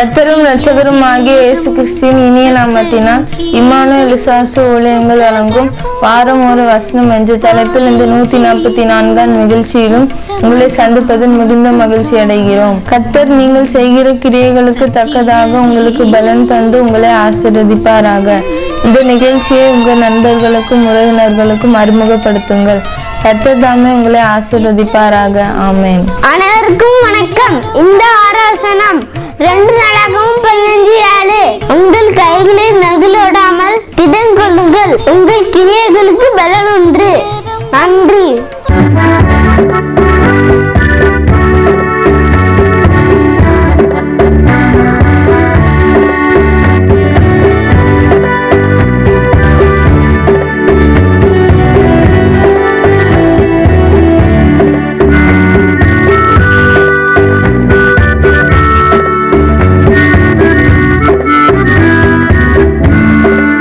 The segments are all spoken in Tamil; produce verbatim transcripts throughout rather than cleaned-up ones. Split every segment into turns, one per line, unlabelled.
கர்த்தரும் இரட்சகரும் ஆகிய இயேசு கிறிஸ்துவின் இனிய நாமத்தினால் இம்மானுவேல் விசுவாச ஊழியங்கள் வழங்கும் வாரம் ஒரு வசனம் என்ற தலைப்பில் இந்த நூத்தி நாற்பத்தி நான்காம் நிகழ்ச்சியிலும் உங்களை சந்திப்பதில் மிகுந்த மகிழ்ச்சி அடைகிறோம். கர்த்தர் நீங்கள் செய்கிற கிரியைகளுக்கு தக்கதாக உங்களுக்கு பலன் தந்து உங்களை ஆசீர்வதிப்பாராக. இந்த நிகழ்ச்சியை உங்கள் நண்பர்களுக்கும் உறவினர்களுக்கும் அறிமுகப்படுத்துங்கள். கர்த்தர் தாமே உங்களை ஆசீர்வதிப்பாராக. ஆமென்.
அனைவருக்கும் வணக்கம். இந்த ஆராசனம் ரெண்டு நாளாகவும் பதினஞ்சு ஏழு. உங்கள் கைகளை நகுலோடாமல் திடம் கொள்ளுங்கள், உங்கள் கிரியைகளுக்கு பலன் உண்டு. நன்றி.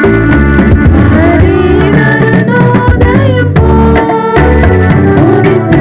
Thank you.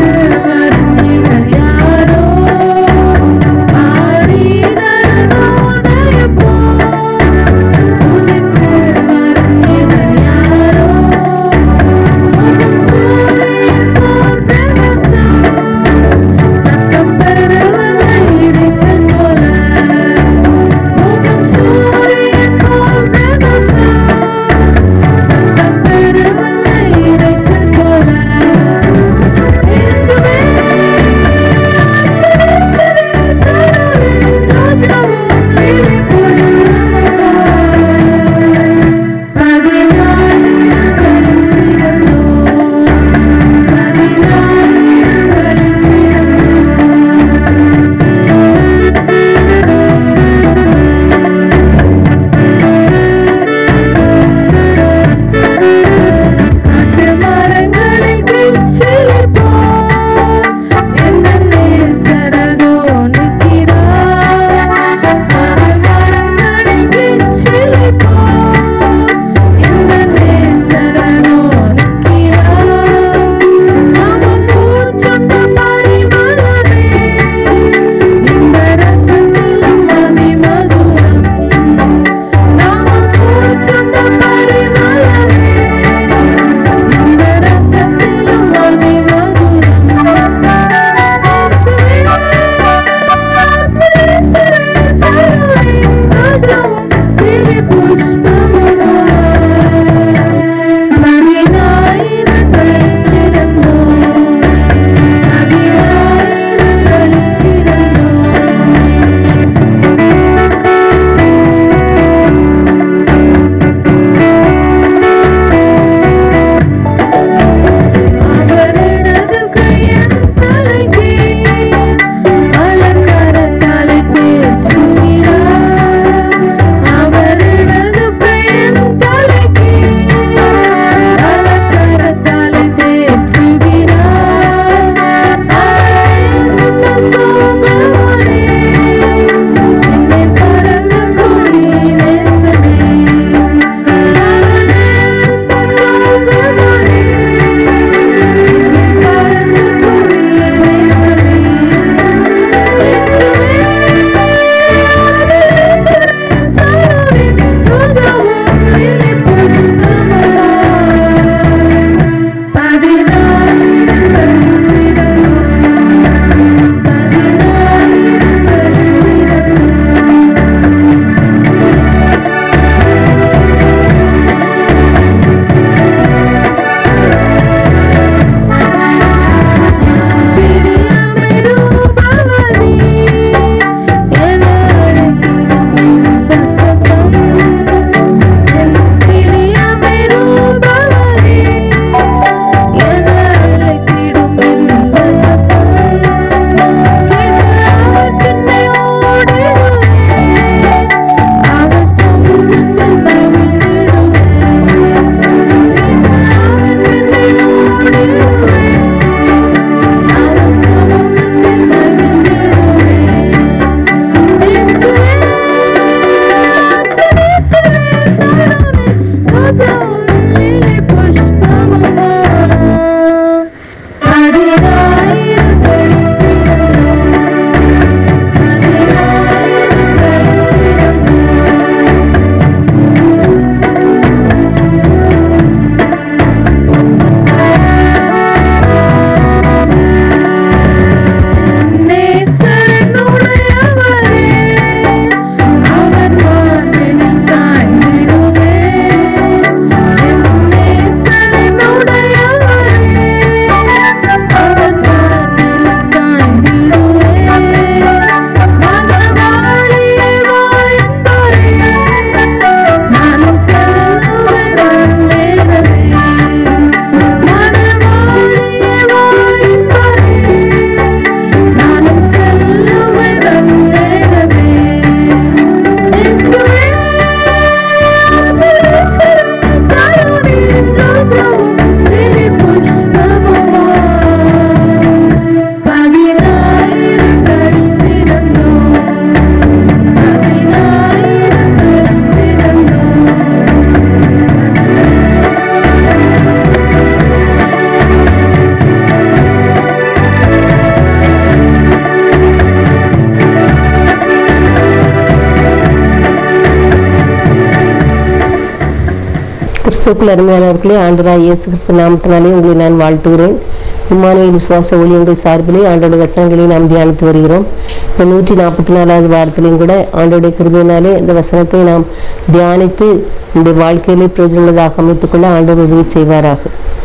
கிறிஸ்துக்குள் அருமையானவர்களே, ஆண்டவராகிய இயேசு கிறிஸ்து நாமத்தினாலே உங்களை நான் வாழ்த்துகிறேன். இம்மானுவேல் விசுவாச ஊழியங்கள் சார்பிலே ஆண்டோட வசனங்களை நாம் தியானித்து வருகிறோம். இந்த நூற்றி நாற்பத்தி நாலாவது வாரத்திலையும் கூட ஆண்டோடைய கிருபையினாலே இந்த வசனத்தை நாம் தியானித்து இந்த வாழ்க்கையிலே பிரயோஜனமாக அமைத்துக் கொள்ள ஆண்டவர் உதவி செய்வாராக.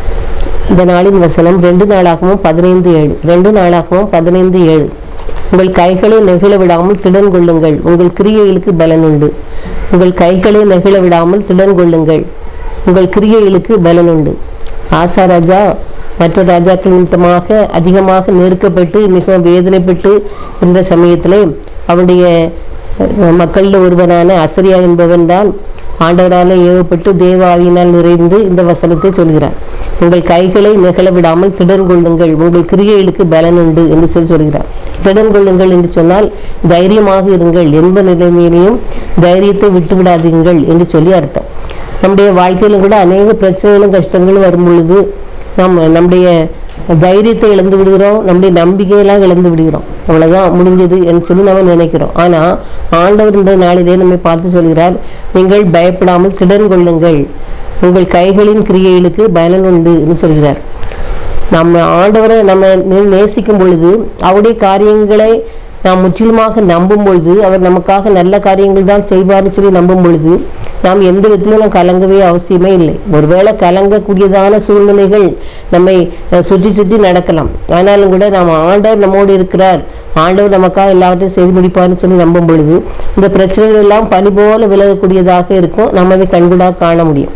இந்த நாளின் வசனம் ரெண்டு நாளாகவும் பதினைந்து ஏழு ரெண்டு நாளாகவும் பதினைந்து ஏழு உங்கள் கைகளை நெகிழ விடாமல் திடன் கொள்ளுங்கள், உங்கள் கிரியைகளுக்கு பலன் உண்டு. உங்கள் கைகளை நெகிழ விடாமல் திடன் கொள்ளுங்கள், உங்கள் கிரியைகளுக்கு பலன் உண்டு. ஆசா ராஜா மற்ற ராஜாக்கள் நிமித்தமாக அதிகமாக நெருக்கப்பட்டு மிக வேதனைப்பட்டு இருந்த சமயத்திலே அவருடைய மக்களில் ஒருவனான அசரியா என்பவன் தான் ஆண்டவரால் ஏவப்பட்டு தேவ ஆவியினால் நிறைந்து இந்த வசனத்தை சொல்கிறார். உங்கள் கைகளை நெகிழ விடாமல் திடன் கொள்ளுங்கள், உங்கள் கிரியைகளுக்கு பலன் உண்டு என்று சொல்லி சொல்கிறார். திடன் கொள்ளுங்கள் என்று சொன்னால் தைரியமாக இருங்கள், எந்த நிலைமையிலையும் தைரியத்தை விட்டு விடாதீர்கள் என்று சொல்லி அர்த்தம். நம்முடைய வாழ்க்கையிலும் கூட அநேக பிரச்சனைகளும் கஷ்டங்களும் வரும் பொழுது நாம் நம்முடைய தைரியத்தை இழந்து விடுகிறோம், நம்முடைய நம்பிக்கையெல்லாம் இழந்து விடுகிறோம். அவ்வளவுதான் முடிஞ்சது என்று சொல்லி நம்ம நினைக்கிறோம். ஆனா ஆண்டவர் இந்த நாளிலே நம்மை பார்த்து சொல்கிறார், நீங்கள் பயப்படாமல் திடன் கொள்ளுங்கள், உங்கள் கைகளின் கிரியைகளுக்கு பலன் உண்டு என்று சொல்கிறார். நம்ம ஆண்டவரை நம்ம நேசிக்கும் பொழுது அவருடைய காரியங்களை நாம் முற்றிலுமாக நம்பும் பொழுது அவர் நமக்காக நல்ல காரியங்கள் தான் செய்வார்னு சொல்லி நம்பும் பொழுது நாம் எந்த விதத்திலும் நாம் கலங்கவே அவசியமே இல்லை. ஒருவேளை கலங்கக்கூடியதான சூழ்நிலைகள் நம்மை சுற்றி சுற்றி நடக்கலாம். ஆனாலும் கூட நாம் ஆண்டவர் நம்மோடு இருக்கிறார், ஆண்டவர் நமக்காக எல்லாவற்றையும் செய்து முடிப்பார்னு சொல்லி நம்பும் பொழுது இந்த பிரச்சனைகள் எல்லாம் பனி போல விலகக்கூடியதாக இருக்கும். நம்ம அதை கண்கூடாக காண முடியும்.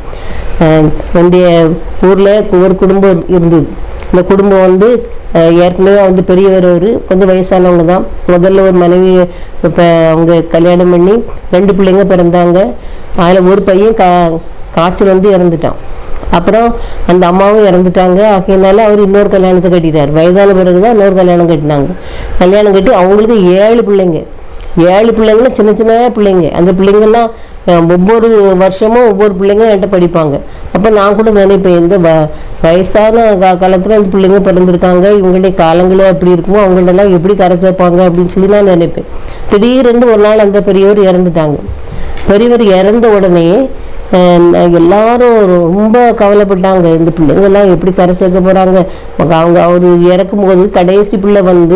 என்னுடைய ஊர்ல ஒரு குடும்பம் இருந்தது. இந்த குடும்பம் வந்து ஏற்கனவே வந்து பெரியவர், ஒரு கொஞ்சம் வயசானவங்க தான். முதல்ல ஒரு மனைவி இப்போ அவங்க கல்யாணம் பண்ணி ரெண்டு பிள்ளைங்க பிறந்தாங்க. அதில் ஒரு பையன் கா காய்ச்சல் வந்து இறந்துட்டான். அப்புறம் அந்த அம்மாவும் இறந்துட்டாங்க. ஆகையினால அவர் இன்னொரு கல்யாணத்தை கட்டிட்டார். வயதான பிறகுதான் இன்னொரு கல்யாணம் கட்டினாங்க. கல்யாணம் கட்டி அவங்களுக்கு ஏழு பிள்ளைங்க ஏழு பிள்ளைங்கன்னா சின்ன சின்ன பிள்ளைங்க. அந்த பிள்ளைங்கள்லாம் ஒவ்வொரு வருஷமும் ஒவ்வொரு பிள்ளைங்க என்கிட்ட படிப்பாங்க. அப்போ நான் கூட நினைப்பேன், இந்த வ வயசான கா காலத்தில் அந்த பிள்ளைங்க பிறந்திருக்காங்க, இவங்களுடைய காலங்களே அப்படி இருக்குமோ, அவங்கள்டெல்லாம் எப்படி கரை சேர்ப்பாங்க அப்படின்னு சொல்லி நான் நினைப்பேன். திடீரென்று ஒரு நாள் அந்த பெரியவர் இறந்துட்டாங்க. பெரியவர் இறந்த உடனே எல்லாரும் ரொம்ப கவலைப்பட்டாங்க. இந்த பிள்ளைங்கள்லாம் எப்படி கரை சேர்க்க போகிறாங்க. அவங்க அவர் இறக்கும் போது கடைசி பிள்ளை வந்து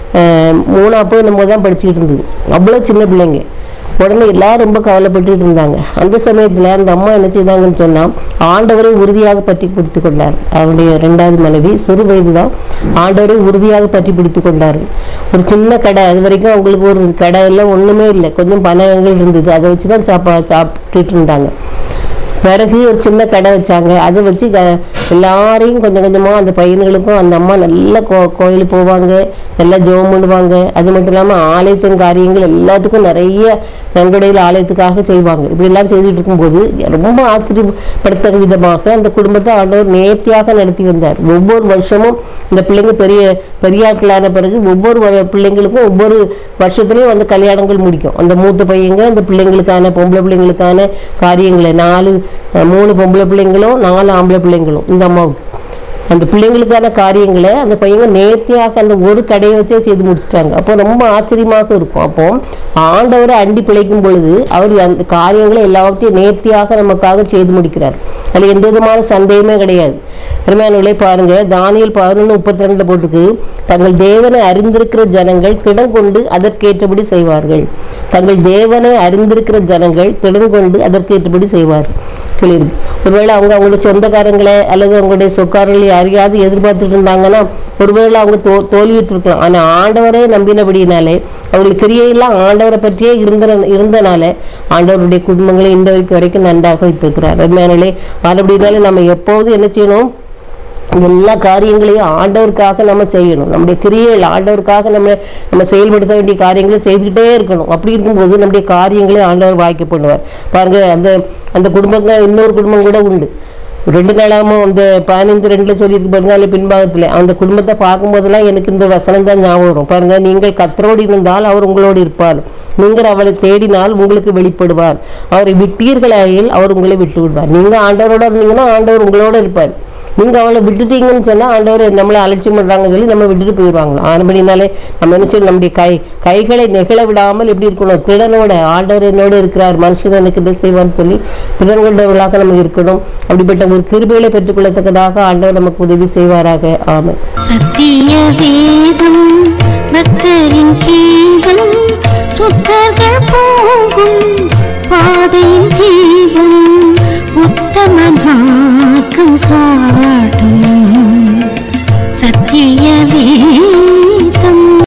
மூணாப்போ என்னமோ தான் படிச்சுக்கிட்டு இருந்தது. அவ்வளோ சின்ன பிள்ளைங்க. உடனே எல்லாரும் ரொம்ப கவலைப்பட்டுட்டு இருந்தாங்க. அந்த சமயத்தில் அந்த அம்மா என்ன செய்தாங்கன்னு சொன்னால் ஆண்டவரை உறுதியாக பற்றி பிடித்து கொண்டார். அவருடைய ரெண்டாவது மனைவி சிறு வயது தான். ஆண்டவரை உறுதியாக பற்றி பிடித்து கொண்டார். ஒரு சின்ன கடை, அது வரைக்கும் அவங்களுக்கு ஒரு கடை எல்லாம் ஒன்றுமே இல்லை, கொஞ்சம் பணங்கள் இருந்தது. அதை வச்சு தான் சாப்பா சாப்பிட்டுட்டு இருந்தாங்க. பிறகு ஒரு சின்ன கடை வச்சாங்க. அதை வச்சு எல்லாரையும் கொஞ்சம் கொஞ்சமாக அந்த பையன்களுக்கும் அந்த அம்மா நல்ல கோ கோயிலுக்கு போவாங்க, நல்லா ஜெபம் பண்ணுவாங்க. அது மட்டும் இல்லாமல் ஆலயத்தின் காரியங்கள் எல்லாத்துக்கும் நிறைய நன்கொடையில் ஆலயத்துக்காக செய்வாங்க. இப்படிலாம் செய்துட்டு இருக்கும்போது ரொம்ப ஆச்சரியப்படுத்த விதமாக அந்த குடும்பத்தை ஆண்டவர் நேர்த்தியாக நடத்தி வந்தார். ஒவ்வொரு வருஷமும் இந்த பிள்ளைங்க பெரிய பெரியாட்களான பிறகு ஒவ்வொரு பிள்ளைங்களுக்கும் ஒவ்வொரு வருஷத்துலையும் அந்த கல்யாணங்கள் முடிக்கும். அந்த மூத்த பையங்க அந்த பிள்ளைங்களுக்கான பொம்பளை பிள்ளைங்களுக்கான காரியங்களை நாலு மூணு பொம்பளை பிள்ளைங்களும் நாலு ஆம்பளை பிள்ளைங்களும் இந்த அம்மாவுக்கு அந்த பிள்ளைங்களுக்கான காரியங்களை அந்த பையங்க நேர்த்தியாக அந்த ஒரு கடையை வச்சே செய்து முடிச்சுட்டாங்க. அப்போ ரொம்ப ஆச்சரியமாக இருக்கும். அப்போ ஆண்டவரை அண்டி பிழைக்கும் பொழுது அவர் அந்த காரியங்களை எல்லாத்தையும் நேர்த்தியாக நமக்காக செய்து முடிக்கிறார். அதில் எந்த விதமான சந்தேகமே கிடையாது. அருமையானவர்களே, பாருங்க, தானியேல் பதினொன்று முப்பத்தி ரெண்டுல போட்டுக்கு, தங்கள் தேவனை அறிந்திருக்கிற ஜனங்கள் திடம் கொண்டு அதற்கேற்றபடி செய்வார்கள். தங்கள் தேவனை அறிந்திருக்கிற ஜனங்கள் திடம் கொண்டு அதற்கேற்றபடி செய்வார்கள். சொல்லியிருக்கு. ஒருவேளை அவங்க அவங்களுடைய சொந்தக்காரங்களை அல்லது அவங்களுடைய சொக்காரர்களை யாரையாவது எதிர்பார்த்துட்டு இருந்தாங்கன்னா ஒருவேளை அவங்க தோ தோல்விட்டு இருக்கலாம். ஆனால் ஆண்டவரே நம்பினபடினாலே அவங்களுக்கு கிரியையெல்லாம் ஆண்டவரை பற்றியே இருந்த இருந்தனால ஆண்டவருடைய குடும்பங்களை இந்த வரைக்கும் வரைக்கும் நன்றாக வைத்திருக்கிறார். அருமையானே, அப்படினாலே நம்ம எப்போதும் என்ன செய்யணும், எல்லா காரியங்களையும் ஆண்டவருக்காக நம்ம செய்யணும். நம்முடைய கிரியைகள் ஆண்டவருக்காக நம்ம நம்ம செயல்படுத்த வேண்டிய காரியங்களை செய்துக்கிட்டே இருக்கணும். அப்படி இருக்கும்போது நம்முடைய காரியங்களை ஆண்டவர் வாய்க்க பண்ணுவார். பாருங்க, அந்த அந்த குடும்பங்கள் இன்னொரு குடும்பம் கூட உண்டு. ரெண்டு நாளாகவும் அந்த பதினைந்து ரெண்டுல சொல்லியிருக்கு பாருங்க, பின்பாகத்துல அந்த குடும்பத்தை பார்க்கும்போதெல்லாம் எனக்கு இந்த வசனம் தான் ஞாபகம் வரும். பாருங்க, நீங்கள் கர்த்தரோடு இருந்தால் அவர் உங்களோடு இருப்பார், நீங்கள் அவரை தேடினால் உங்களுக்கு வெளிப்படுவார், அவரை விட்டீர்களாயில் அவர் உங்களை விட்டு விடுவார். நீங்க ஆண்டவரோட இருந்தீங்கன்னா ஆண்டவர் உங்களோட இருப்பார். நீங்க அவளை விட்டுட்டீங்கன்னு சொன்னா ஆண்டவர் நம்மளை அலட்சியம் பண்றாங்கன்னு சொல்லி நம்ம விட்டுட்டு போயிடுவாங்களா. ஆனபடினாலே நம்ம என்ன சொல்லி நம்முடைய கை கைகளை நெகிழ விடாமல் எப்படி இருக்கணும், திறனோட ஆண்டவர் என்னோட இருக்கிறார், மனுஷன் எனக்கு இதை செய்வான்னு சொல்லி திறன் கொண்டவர்களாக நம்ம இருக்கணும். அப்படிப்பட்ட ஒரு கிருபைகளை பெற்றுக்கொள்ளத்தக்கதாக ஆண்டவர் நமக்கு உதவி செய்வாராக. ஆமென்.
சத்திய வேதம்